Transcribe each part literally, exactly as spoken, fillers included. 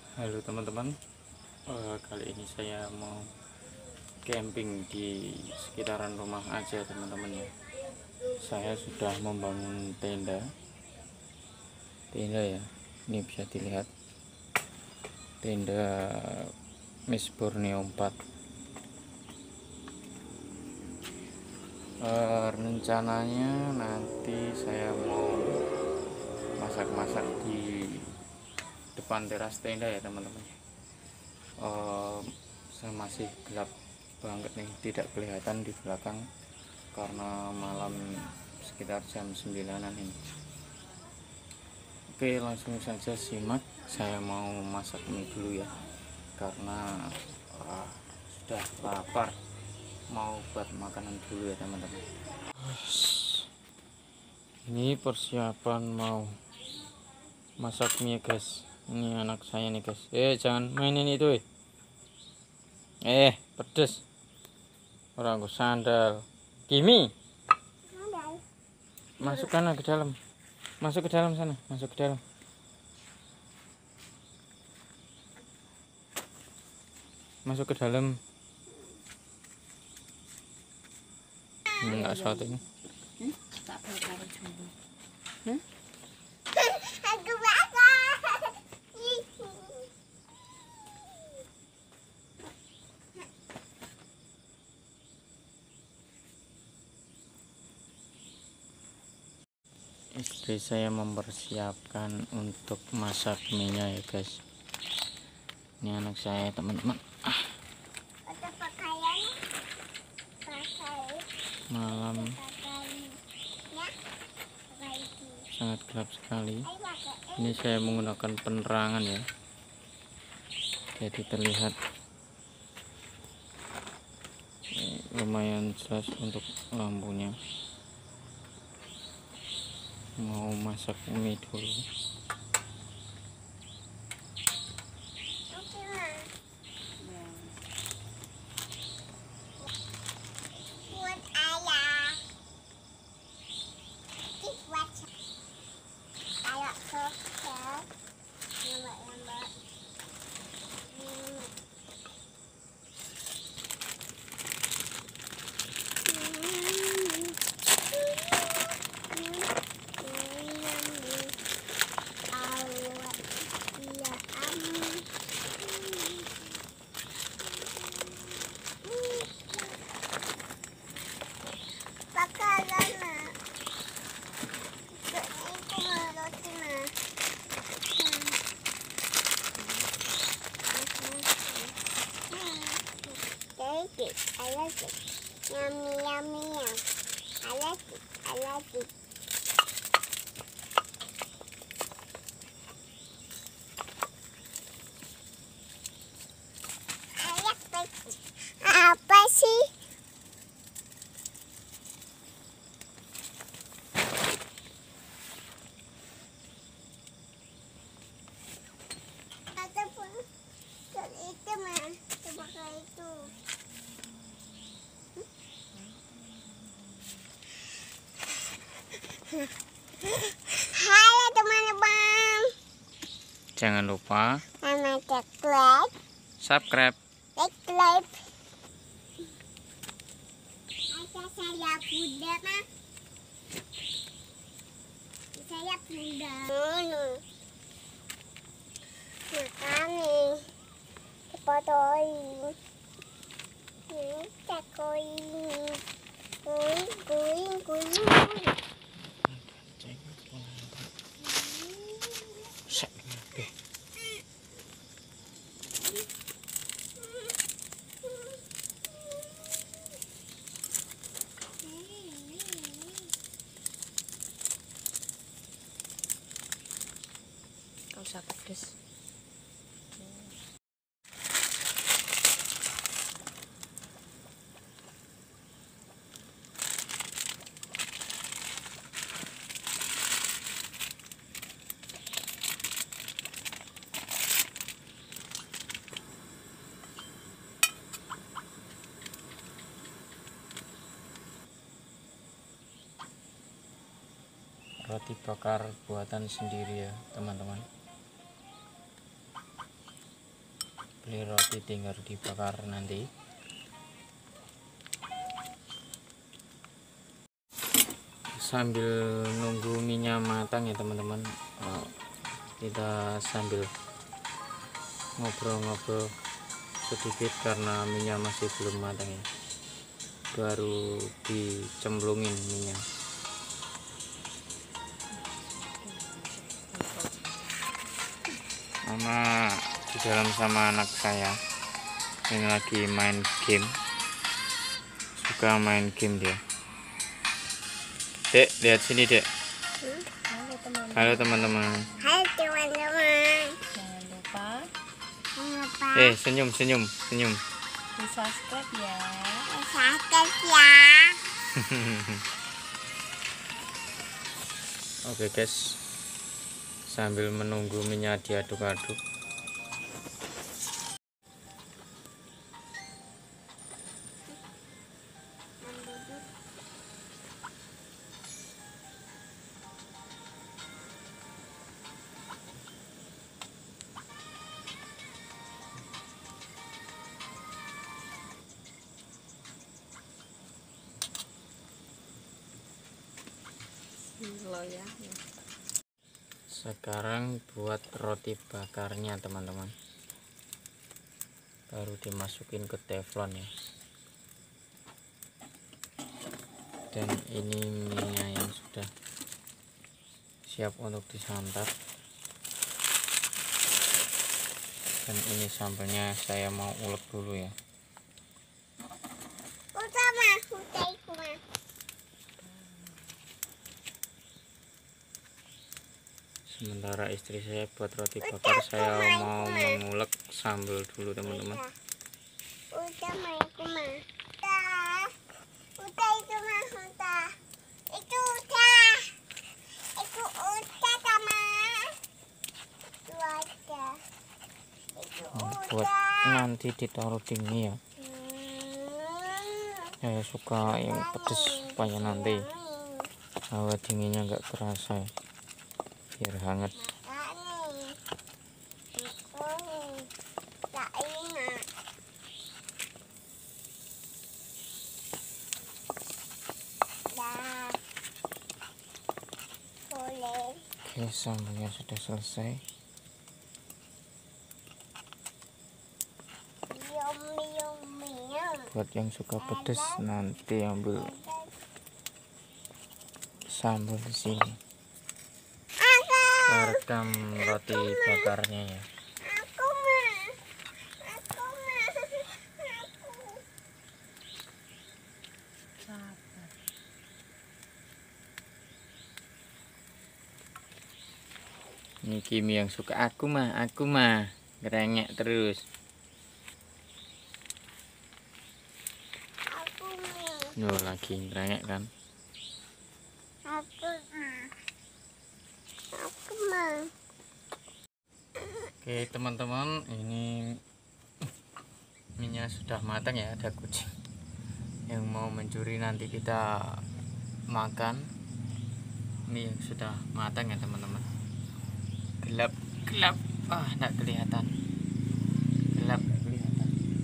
Halo teman-teman, uh, kali ini saya mau camping di sekitaran rumah aja teman-teman ya. Saya sudah membangun tenda, tenda ya. Ini bisa dilihat tenda Miss Borneo empat. Uh, rencananya nanti saya mau masak-masak di depan teras tenda ya teman-teman. Uh, saya masih gelap banget nih, tidak kelihatan di belakang karena malam sekitar jam sembilanan ini. Oke, langsung saja simak. Saya mau masak mie dulu ya, karena uh, sudah lapar, mau buat makanan dulu ya teman-teman. Ini persiapan mau masak mie guys. Ini anak saya nih guys. Eh jangan mainin itu eh. Eh pedes. Orang gue sandal. Kimi. Masukkan ke dalam. Masuk ke dalam sana. Masuk ke dalam. Masuk ke dalam. Enggak satu ini. Hmm? Istri saya mempersiapkan untuk masak mie-nya ya guys. Ini anak saya teman-teman. Ah. Malam sangat gelap sekali. Ini saya menggunakan penerangan ya, jadi terlihat eh, lumayan jelas untuk lampunya. Mau masak mie dulu. I like it. Yummy, yummy, yum. I like it. I like it. I like it. Apa sih? Ataupun itu mah, coba kayak itu. Halo teman-teman. Jangan lupa like, subscribe. Like, like. Ada saya Bunda mah. Saya Bunda. Nono. Makanya dipotoin. Ini cakoin. Kuing, kuing, kuing. Kau usah pedes. Roti bakar buatan sendiri ya teman-teman. beli roti tinggal dibakar nanti. Sambil nunggu minyak matang ya teman-teman, oh, kita sambil ngobrol-ngobrol sedikit karena minyak masih belum matang ya, baru dicemplungin minyak. Mama di dalam sama anak saya ini lagi main game, suka main game dia. Dek, lihat sini dek. Hmm? Halo teman-teman. Halo teman-teman. Hai teman-teman. Jangan lupa Jangan lupa Eh senyum senyum senyum. di subscribe ya. subscribe ya. Oke guys, sambil menunggu minyak diaduk-aduk. Lo ya. Sekarang buat roti bakarnya teman-teman, baru dimasukin ke teflon ya. Dan ini minyak yang sudah siap untuk disantap. Dan ini sambelnya saya mau ulek dulu ya. Utama, utai kuma. Sementara istri saya buat roti bakar, saya mau mengulek sambal dulu teman-teman. Utama kuma. Udah, udah itu mah udah. Itu udah, itu udah sama. Itu ada. Itu Buat udah. nanti ditaruh di mie ya. Hmm. Saya suka yang pedes supaya nanti hawa dinginnya nggak kerasa ya, biar hangat. Oke, sambalnya sudah selesai. Buat yang suka pedes nanti ambil sambal di sini. Kita rekam roti bakarnya ya. Aku mah, aku mah, aku. Sabar. Ini Kimi yang suka aku mah, aku mah ngerengek terus. Aku mah, Yo lagi ngerengek kan. aku mah, aku mah. Oke teman-teman, ini minyak sudah matang ya. Ada kucing yang mau mencuri, nanti kita makan. Ini sudah matang ya teman-teman. Gelap gelap, ah nggak kelihatan, gelap nggak kelihatan.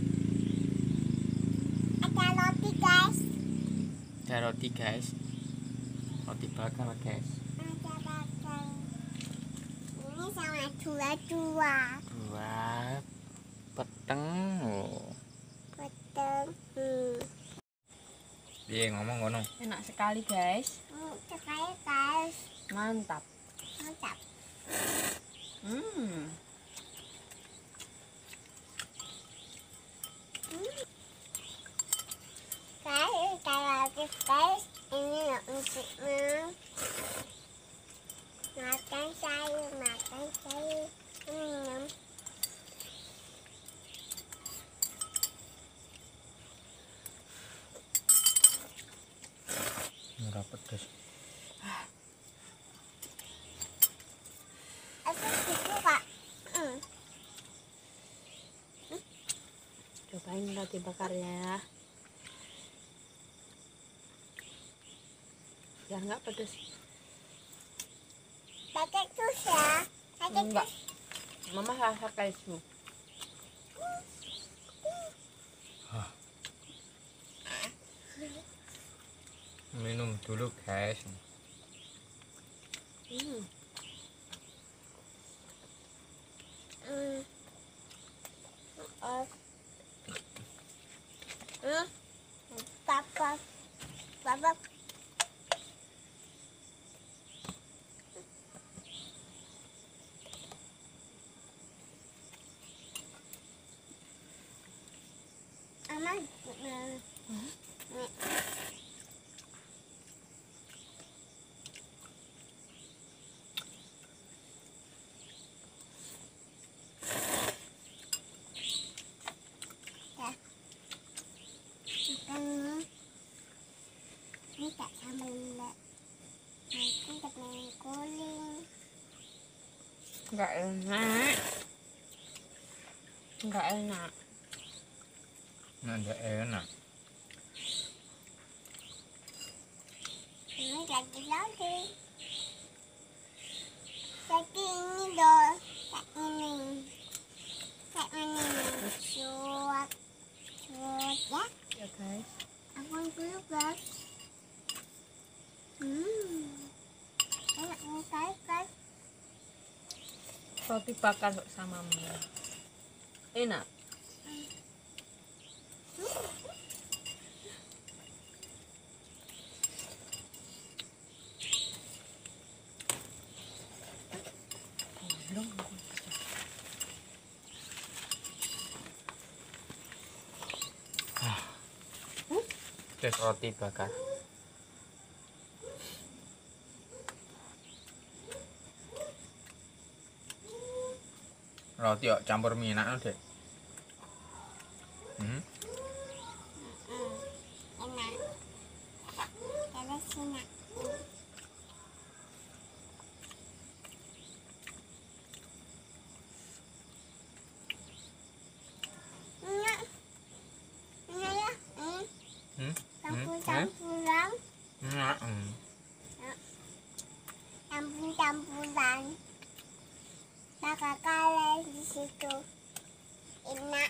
Ada roti guys, Ada roti guys, roti bakar guys. ada bakar. Ini sama dua-dua. Dua peteng. Oh. Betul. Hmm. Dia ngomong ngono. Enak sekali guys. Hmm, sekali guys. Mantap. Mantap. Hmm. Guys, kalau guys, ini loh musiknya. Makan sayur, makan sayur. Hmm. Murah pedes. Aku suka. Hmm. Cobain roti bakarnya. Biar nggak pedes. Pakai tus ya. Pakai Enggak. tus. Mama rasa keju. Minum dulu guys. Hmm. Hmm. Oh. Hmm. Papa. Papa. Aman. Hmm. Makan ini tak sambal enggak. Makan tapi kuning. Nggak enak. Nggak enak. Nggak enak. Ini lagi lagi. Tapi ini dong. Tak ini. Tak ini. Cuak. Cuak ya. Ya guys. Aku dulu guys. Hmm. Enak sekali guys. Roti bakar sama mie. Enak. Tes roti bakar. Roti kok campur mie enak deh. Hmm? Enak. Terus enak. Enak. Enak ya. Hmm. Hmm? Campur-campuran. Enak. Hmm. Campur-campuran. Kakak kalah di situ. Enak.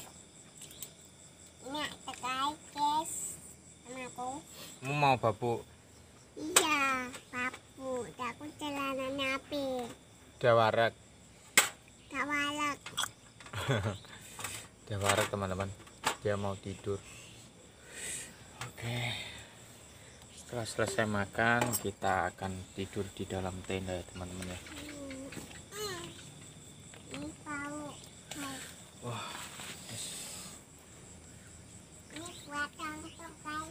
Enak sekali guys. Sama aku. Kamu mau babu Iya, papu. Aku celana napi. dawarak? Kawalak. Dawarak teman-teman. Dia mau tidur. Oke. Setelah selesai makan, kita akan tidur di dalam tenda ya teman-teman ya. Ini tahu. Wah. Ini buat untuk guys.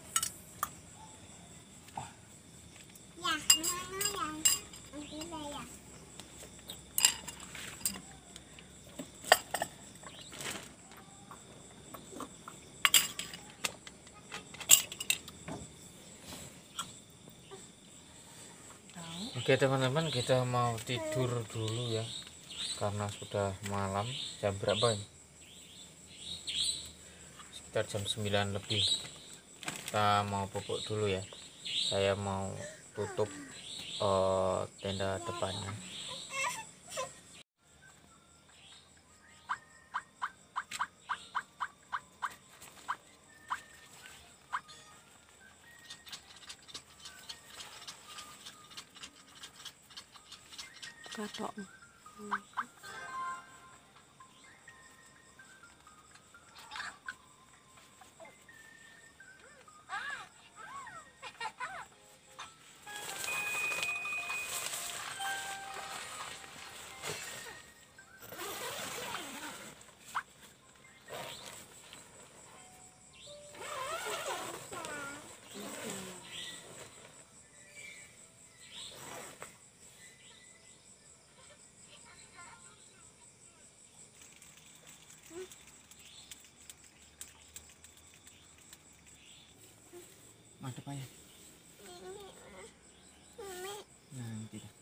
Ya, mana yang nanti saya. Oke teman-teman, kita mau tidur dulu ya, karena sudah malam. Jam berapa ini? Sekitar jam sembilan lebih. Kita mau pupuk dulu ya. Saya mau tutup uh, tenda depannya. Katok. Madep aja. Nanti dah.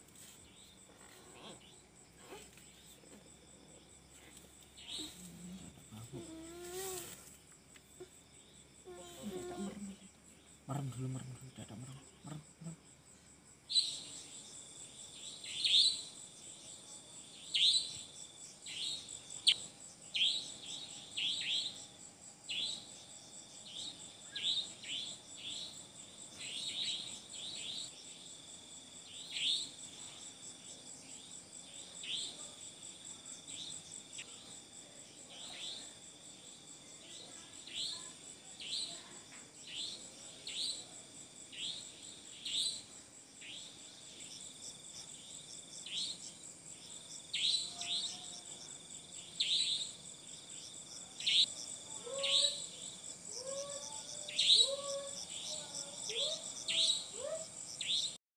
Merem dulu, merem dulu, tidak merem.